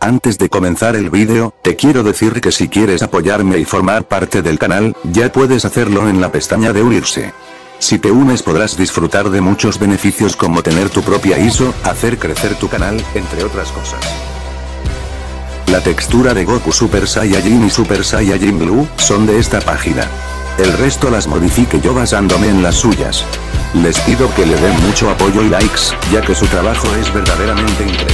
Antes de comenzar el vídeo, te quiero decir que si quieres apoyarme y formar parte del canal, ya puedes hacerlo en la pestaña de unirse. Si te unes podrás disfrutar de muchos beneficios como tener tu propia ISO, hacer crecer tu canal, entre otras cosas. La textura de Goku Super Saiyajin y Super Saiyajin Blue, son de esta página. El resto las modifique yo basándome en las suyas. Les pido que le den mucho apoyo y likes, ya que su trabajo es verdaderamente increíble.